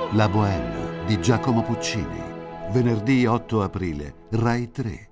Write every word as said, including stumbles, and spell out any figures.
La Bohème di Giacomo Puccini. Venerdì otto aprile, Rai tre.